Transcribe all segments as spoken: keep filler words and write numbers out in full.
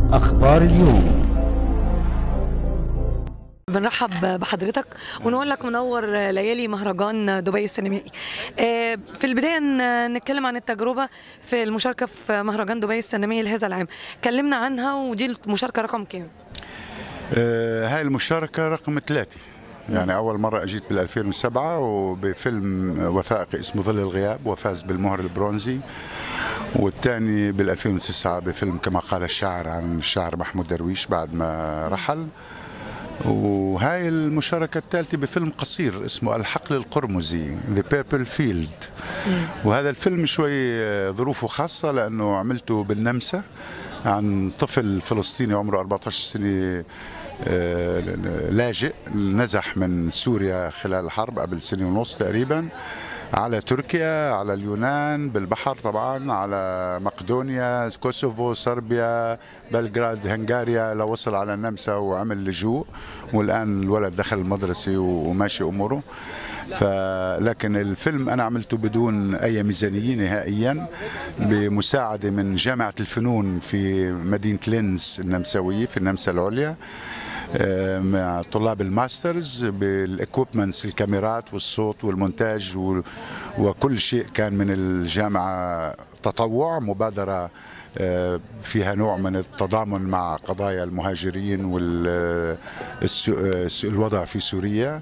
أخبار اليوم. بنرحب بحضرتك ونقول لك منور ليالي مهرجان دبي السينمائي. في البداية نتكلم عن التجربة في المشاركة في مهرجان دبي السينمائي لهذا العام، كلمنا عنها ودي المشاركة رقم كام؟ آه هاي المشاركة رقم ثلاثة، يعني أول مرة أجيت بال ألفين وسبعة وبفيلم وثائقي اسمه ظل الغياب وفاز بالمهر البرونزي، والثاني بال ألفين وتسعة بفيلم كما قال الشاعر عن الشاعر محمود درويش بعد ما رحل. وهاي المشاركة الثالثة بفيلم قصير اسمه الحقل القرمزي The Purple Field. وهذا الفيلم شوي ظروفه خاصة لأنه عملته بالنمسا عن طفل فلسطيني عمره أربعة عشر سنة لاجئ نزح من سوريا خلال الحرب قبل سنة ونص تقريبا على تركيا، على اليونان بالبحر طبعا، على مقدونيا، كوسوفو، صربيا، بلغراد، هنغاريا، لو وصل على النمسا وعمل لجوء، والآن الولد دخل المدرسة وماشي أموره. فلكن الفيلم أنا عملته بدون أي ميزانية نهائيا بمساعدة من جامعة الفنون في مدينة لينز النمساوية في النمسا العليا مع طلاب الماسترز بالاكويبمنتس الكاميرات والصوت والمونتاج وكل شيء كان من الجامعة تطوع مبادرة فيها نوع من التضامن مع قضايا المهاجرين والوضع في سوريا.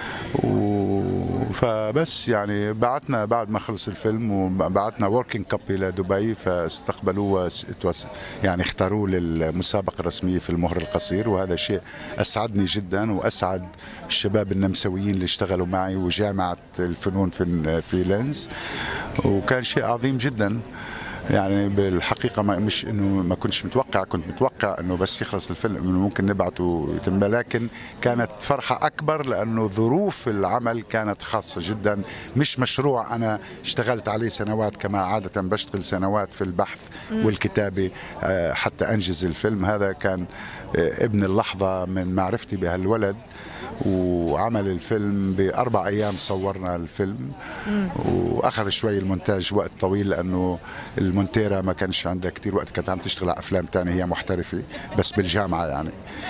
فبس يعني بعتنا بعد ما خلص الفيلم وبعتنا وركينج كاب الى دبي فاستقبلوه يعني اختاروه للمسابقه الرسميه في المهر القصير، وهذا شيء اسعدني جدا واسعد الشباب النمساويين اللي اشتغلوا معي وجامعه الفنون في في لينز، وكان شيء عظيم جدا. يعني بالحقيقة ما مش انه ما كنتش متوقع، كنت متوقع انه بس يخلص الفيلم انه ممكن نبعته يتم، لكن كانت فرحة اكبر لانه ظروف العمل كانت خاصة جدا، مش مشروع انا اشتغلت عليه سنوات كما عادة بشتغل سنوات في البحث والكتابة حتى انجز الفيلم. هذا كان ابن اللحظة من معرفتي بهالولد، وعمل الفيلم بأربع أيام صورنا الفيلم، وأخذ شوي المونتاج وقت طويل لأنه المونتيرة ما كانش عندها كتير وقت، كانت عم تشتغل على أفلام تانية، هي محترفة بس بالجامعة يعني.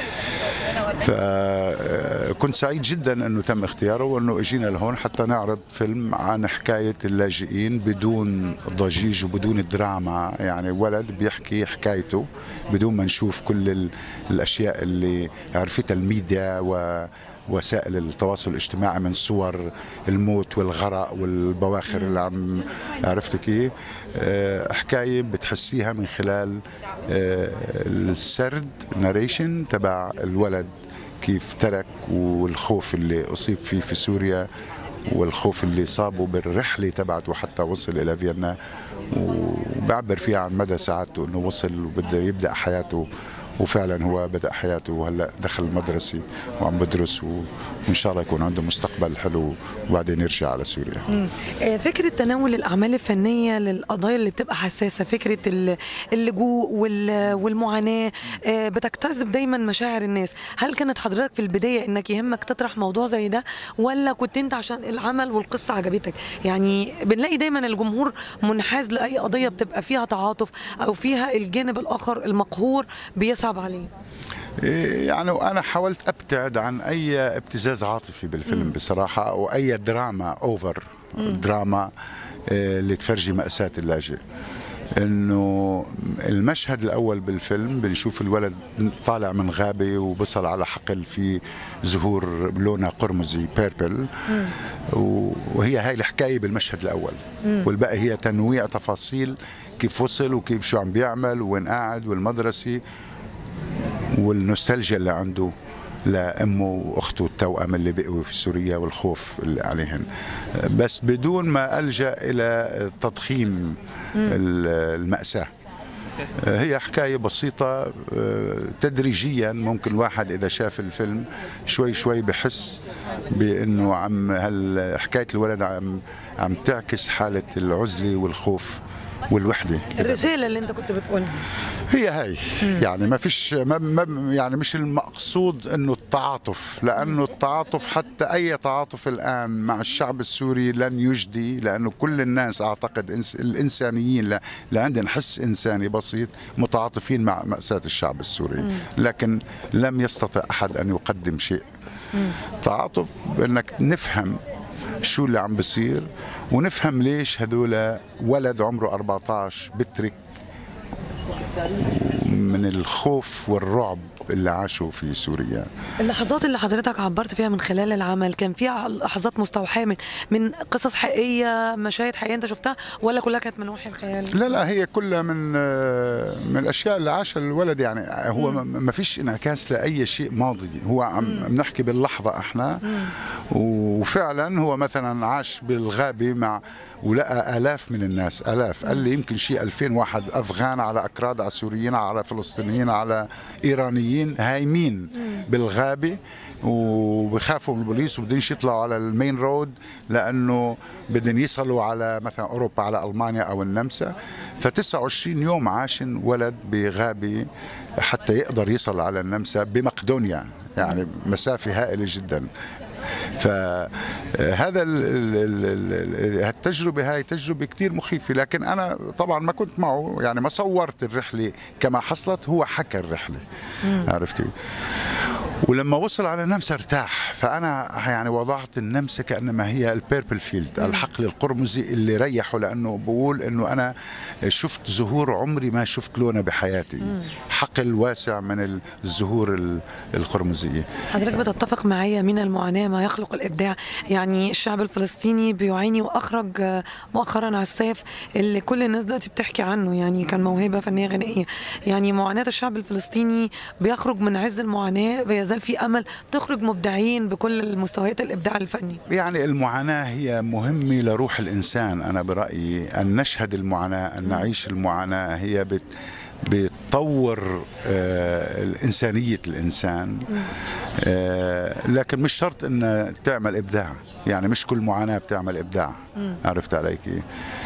فكنت سعيد جدا أنه تم اختياره وأنه اجينا لهون حتى نعرض فيلم عن حكاية اللاجئين بدون ضجيج وبدون دراما، يعني ولد بيحكي حكايته بدون ما نشوف كل الأشياء اللي عرفتها الميديا و وسائل التواصل الاجتماعي من صور الموت والغرق والبواخر اللي عم عرفت كيف. حكايه بتحسيها من خلال السرد ناريشن تبع الولد كيف ترك، والخوف اللي اصيب فيه في سوريا، والخوف اللي صابه بالرحله تبعته حتى وصل الى فيينا، وبعبر فيها عن مدى سعادته انه وصل وبده يبدا حياته، وفعلا هو بدأ حياته وهلا دخل المدرسة وعم بدرس، وإن شاء الله يكون عنده مستقبل حلو وبعدين يرجع على سوريا. فكرة تناول الأعمال الفنية للقضايا اللي بتبقى حساسة، فكرة اللجوء والمعاناة بتجتذب دايما مشاعر الناس، هل كانت حضرتك في البداية إنك يهمك تطرح موضوع زي ده، ولا كنت أنت عشان العمل والقصة عجبتك؟ يعني بنلاقي دايما الجمهور منحاز لأي قضية بتبقى فيها تعاطف أو فيها الجانب الآخر المقهور بيصعب عليه. يعني أنا حاولت أبتعد عن أي ابتزاز عاطفي بالفيلم بصراحة، أو أي دراما أوفر دراما اللي تفرجي مأساة اللاجئ. إنه المشهد الأول بالفيلم بنشوف الولد طالع من غابة وبصل على حقل في زهور لونها قرمزي بيربل، وهي هاي الحكاية بالمشهد الأول، والباقي هي تنويع تفاصيل كيف وصل وكيف شو عم بيعمل وين قاعد والمدرسة والنوستالجيا اللي عنده لأمه وأخته التوأم اللي بقوا في سوريا والخوف اللي عليهن، بس بدون ما ألجأ إلى تضخيم المأساة. هي حكاية بسيطة تدريجيا، ممكن واحد إذا شاف الفيلم شوي شوي بحس بأنه عم هالحكاية الولد عم عم تعكس حالة العزلة والخوف والوحده. الرساله اللي انت كنت بتقولها هي هاي يعني ما فيش ما ما يعني مش المقصود انه التعاطف، لانه التعاطف حتى اي تعاطف الان مع الشعب السوري لن يجدي، لانه كل الناس اعتقد الانسانيين اللي عندهم حس انساني بسيط متعاطفين مع مأساة الشعب السوري، لكن لم يستطع احد ان يقدم شيء. تعاطف انك نفهم شو اللي عم بصير، ونفهم ليش هذول ولد عمره أربعة عشر بترك من الخوف والرعب اللي عاشوا في سوريا. اللحظات اللي حضرتك عبرت فيها من خلال العمل كان فيها لحظات مستوحاة من من قصص حقيقية، مشاهد حقيقية انت شفتها، ولا كلها كانت من وحي الخيال؟ لا لا، هي كلها من من الاشياء اللي عاشها الولد، يعني هو ما فيش انعكاس لاي شيء ماضي، هو عم بنحكي باللحظة احنا. مم. وفعلا هو مثلا عاش بالغابة مع ولقى آلاف من الناس، آلاف، قال لي يمكن شيء ألفين واحد أفغان على أكراد على سوريين على فلسطينيين على إيرانيين هايمين بالغابة، وبخافوا من البوليس وبدهم يطلعوا على المين رود لأنه بدهم يصلوا على مثلا أوروبا، على ألمانيا أو النمسا. فتسعة وعشرين يوم عاش ولد بغابة حتى يقدر يصل على النمسا بمقدونيا، يعني مسافة هائلة جدا. فهذا التجربة هاي تجربة كتير مخيفة، لكن أنا طبعا ما كنت معه، يعني ما صورت الرحلة كما حصلت، هو حكى الرحلة. عرفتي؟ ولما وصل على النمسا ارتاح، فأنا يعني وضعت النمسا كأنما هي البيربل فيلد، الحقل القرمزي اللي ريحه، لأنه بقول أنه أنا شفت زهور عمري ما شفت لونه بحياتي، حقل واسع من الزهور القرمزية. حضرتك بتتفق معايا من المعاناة ما يخلق الإبداع، يعني الشعب الفلسطيني بيعاني، وأخرج مؤخرا عساف اللي كل الناس دلوقتي بتحكي عنه، يعني كان موهبة فنية غنائية. يعني معاناة الشعب الفلسطيني بيخرج من عز المعاناة، بيزال في أمل تخرج مبدعين بكل المستويات الإبداع الفني. يعني المعاناة هي مهمة لروح الإنسان، أنا برأيي أن نشهد المعاناة، أن نعيش المعاناة، هي بت بتطور آه إنسانية الإنسان. آه لكن مش شرط أن تعمل إبداع، يعني مش كل معاناة بتعمل إبداع. عرفت علي كيف؟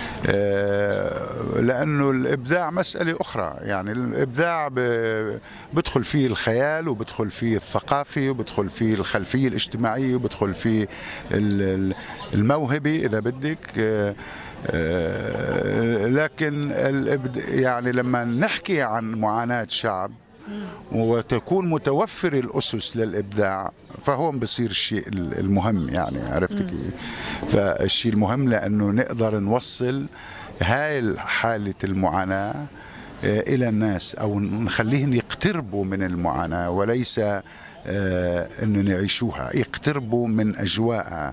آه لأنه الإبداع مسألة أخرى، يعني الإبداع بدخل فيه الخيال، وبدخل فيه الثقافي، وبدخل فيه الخلفية الاجتماعية، وبدخل فيه الموهبة إذا بدك. آه لكن يعني لما نحكي عن معاناة شعب وتكون متوفر الأسس للإبداع، فهو بصير الشيء المهم، يعني عرفت كيف؟ فالشيء المهم لأنه نقدر نوصل هاي حالة المعاناة إلى الناس، أو نخليهم يقتربوا من المعاناة وليس أنه نعيشوها، يقتربوا من أجواءها.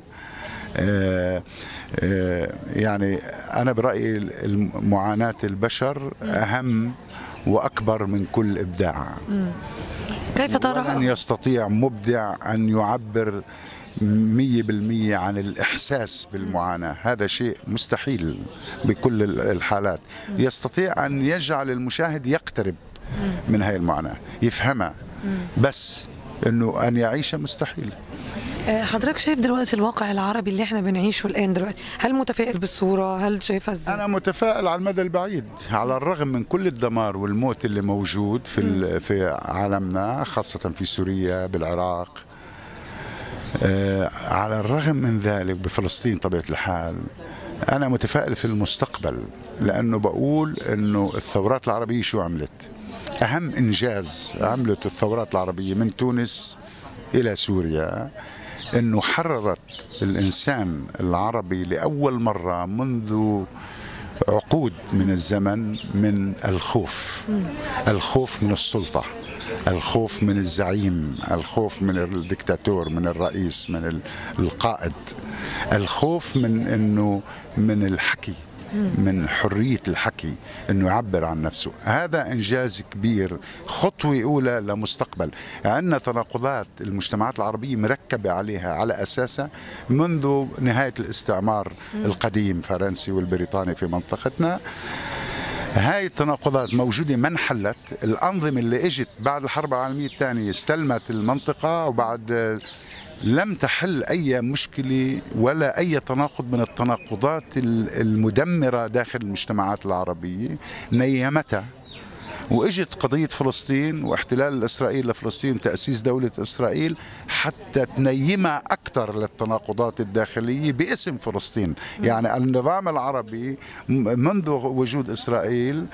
آه آه يعني أنا برأيي معاناة البشر أهم وأكبر من كل إبداع. كيف ترى؟ ولن يستطيع مبدع أن يعبر مية بالمية عن الإحساس بالمعاناة، هذا شيء مستحيل بكل الحالات. يستطيع أن يجعل المشاهد يقترب من هاي المعاناة، يفهمها، بس أنه أن يعيش مستحيل. حضرتك شايف دلوقتي الواقع العربي اللي احنا بنعيشه الآن دلوقتي، هل متفائل بالصورة؟ هل شايفها ازاي؟ أنا متفائل على المدى البعيد، على الرغم من كل الدمار والموت اللي موجود في في عالمنا، خاصة في سوريا، بالعراق. آه على الرغم من ذلك بفلسطين طبيعة الحال، أنا متفائل في المستقبل، لأنه بقول إنه الثورات العربية شو عملت؟ أهم إنجاز عملته الثورات العربية من تونس إلى سوريا أنه حررت الإنسان العربي لأول مرة منذ عقود من الزمن من الخوف، الخوف من السلطة، الخوف من الزعيم، الخوف من الدكتاتور، من الرئيس، من القائد، الخوف من أنه من الحكي، من حرية الحكي، أنه يعبر عن نفسه. هذا إنجاز كبير، خطوة أولى لمستقبل. عندنا تناقضات المجتمعات العربية مركبة عليها على أساسها منذ نهاية الاستعمار القديم الفرنسي والبريطاني في منطقتنا. هاي التناقضات موجودة، ما انحلت. الأنظمة اللي اجت بعد الحرب العالمية الثانية استلمت المنطقة، وبعد لم تحل أي مشكلة ولا أي تناقض من التناقضات المدمرة داخل المجتمعات العربية، نيمتها. واجت قضية فلسطين واحتلال الإسرائيلي لفلسطين وتأسيس دولة إسرائيل حتى تنيمها أكثر للتناقضات الداخلية باسم فلسطين. يعني النظام العربي منذ وجود إسرائيل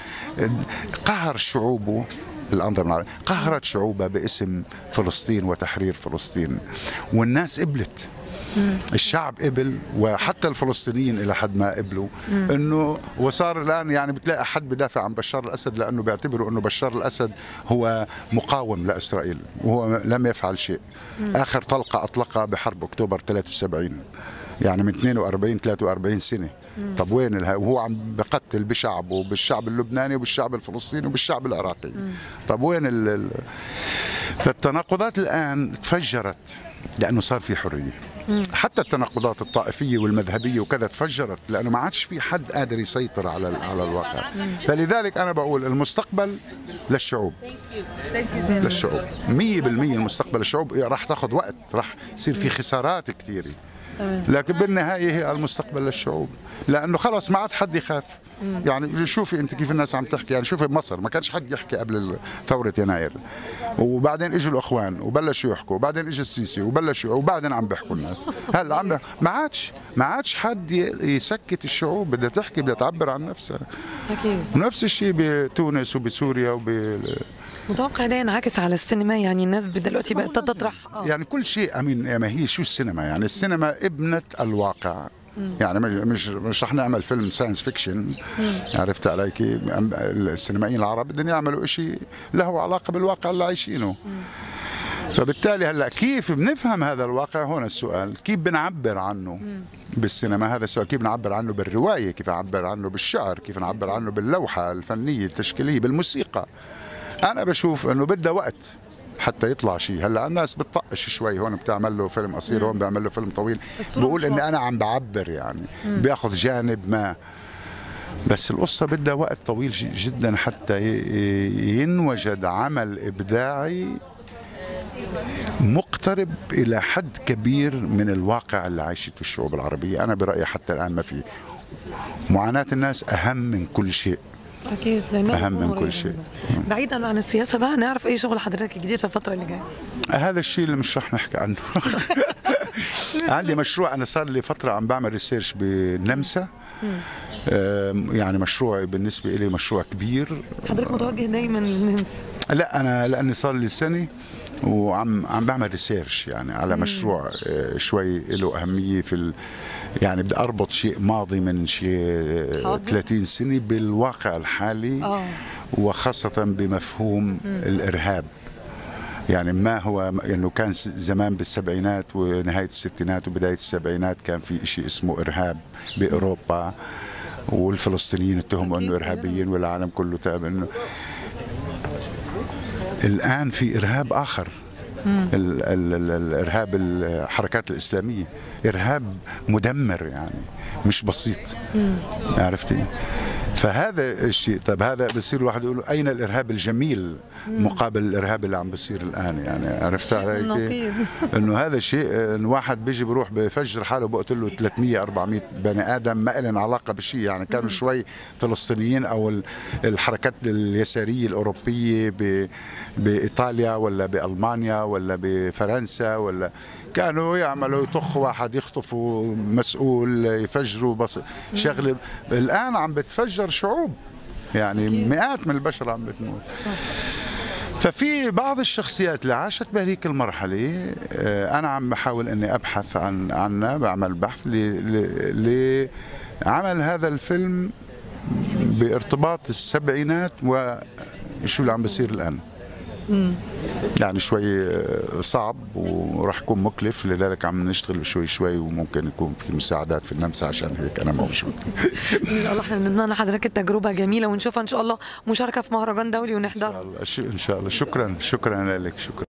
قهر شعوبه، الأنظمة العربية قهرت شعوبها باسم فلسطين وتحرير فلسطين، والناس قبلت. الشعب قبل، وحتى الفلسطينيين الى حد ما قبلوا انه، وصار الان يعني بتلاقي حد بدافع عن بشار الاسد لانه بيعتبروا انه بشار الاسد هو مقاوم لاسرائيل وهو لم يفعل شيء. اخر طلقه اطلقها بحرب اكتوبر ثلاثة وسبعين، يعني من اثنين وأربعين ثلاثة وأربعين سنه. طب وين الها؟ وهو عم بقتل بشعبه، بالشعب اللبناني وبالشعب الفلسطيني وبالشعب العراقي. طب وين ال... فالتناقضات الان تفجرت لانه صار في حريه. حتى التناقضات الطائفيه والمذهبيه وكذا تفجرت لانه ما عادش في حد قادر يسيطر على على الواقع. فلذلك انا بقول المستقبل للشعوب، للشعوب مية بالمية. المستقبل للشعوب راح تاخذ وقت، راح يصير في خسارات كثيره، لكن بالنهايه هي المستقبل للشعوب، لانه خلص ما عاد حد يخاف. يعني شوفي انت كيف الناس عم تحكي، يعني شوفي بمصر ما كانش حد يحكي قبل ثوره يناير، وبعدين اجوا الاخوان وبلشوا يحكوا، وبعدين اجى السيسي وبلشوا، وبعدين عم بيحكوا الناس. هلا عم ما عادش ما عادش حد يسكت الشعوب، بدها تحكي، بدها تعبر عن نفسها. اكيد. ونفس الشيء بتونس وبسوريا وب متوقع ده ينعكس على السينما؟ يعني الناس دلوقتي بقت تطرح آه. يعني كل شيء. امين، ما هي شو السينما؟ يعني السينما ابنة الواقع. يعني مش مش رح نعمل فيلم ساينس فيكشن، عرفت علي كيف؟ السينمائيين العرب بدهم يعملوا شيء له علاقه بالواقع اللي عايشينه. فبالتالي هلا كيف بنفهم هذا الواقع؟ هون السؤال، كيف بنعبر عنه بالسينما؟ هذا السؤال. كيف نعبر عنه بالروايه؟ كيف نعبر عنه بالشعر؟ كيف نعبر عنه باللوحه الفنيه التشكيليه بالموسيقى؟ انا بشوف انه بدها وقت حتى يطلع شيء. هلا الناس بتطقش شوي، هون بتعمل له فيلم قصير، هون بيعمل له فيلم طويل، بقول اني انا عم بعبر، يعني بياخذ جانب ما، بس القصه بدها وقت طويل جدا حتى ينوجد عمل ابداعي مقترب الى حد كبير من الواقع اللي عايشته الشعوب العربيه. انا برايي حتى الان ما في. معاناه الناس اهم من كل شيء. اكيد، اهم من كل شيء. بعيدا عن السياسه بقى، نعرف ايه شغل حضرتك الجديد في الفتره اللي جايه؟ هذا الشيء اللي مش رح نحكي عنه. عندي مشروع، انا صار لي فتره عم بعمل ريسيرش بالنمسا، يعني مشروع بالنسبه لي مشروع كبير. حضرتك متوجه دايما للنمسا؟ لا، انا لاني صار لي سنه وعم عم بعمل ريسيرش يعني على مشروع شوي له اهميه في ال... يعني بدي اربط شيء ماضي من شيء ثلاثين سنه بالواقع الحالي. أوه. وخاصه بمفهوم مم. الارهاب. يعني ما هو انه كان زمان بالسبعينات ونهايه الستينات وبدايه السبعينات كان في شيء اسمه ارهاب باوروبا، والفلسطينيين اتهموا انه ارهابيين والعالم كله تاب انه. الان في ارهاب اخر، ال ال ال الارهاب الحركات الاسلاميه، ارهاب مدمر يعني مش بسيط. عرفتي؟ فهذا الشيء. طيب هذا بصير الواحد يقول اين الارهاب الجميل مقابل الارهاب اللي عم بصير الان؟ يعني عرفت علي؟ انه هذا شيء، انه واحد بيجي بروح بفجر حاله بقتل له ثلاثمية أربعمية بني ادم ما لهم علاقه بشيء. يعني كانوا شوي فلسطينيين او الحركات اليساريه الاوروبيه بايطاليا ولا بالمانيا ولا بفرنسا، ولا كانوا يعملوا يطخ واحد، يخطفوا مسؤول، يفجروا بس شغله. الان عم بتفجر شعوب، يعني مئات من البشر عم بتموت. ففي بعض الشخصيات اللي عاشت بهذيك المرحله انا عم بحاول اني ابحث عن عنها، بعمل بحث لعمل هذا الفيلم بارتباط السبعينات وشو اللي عم بيصير الان. يعني شوي صعب وراح يكون مكلف، لذلك عم نشتغل شوي شوي، وممكن يكون في مساعدات في النمسا عشان هيك انا موجود. ان شاء الله احنا بنتمنى لحضرتك التجربه جميله ونشوفها ان شاء الله مشاركه في مهرجان دولي ونحضرها. ان شاء الله ان شاء الله. شكرا شكرا لك. شكرا.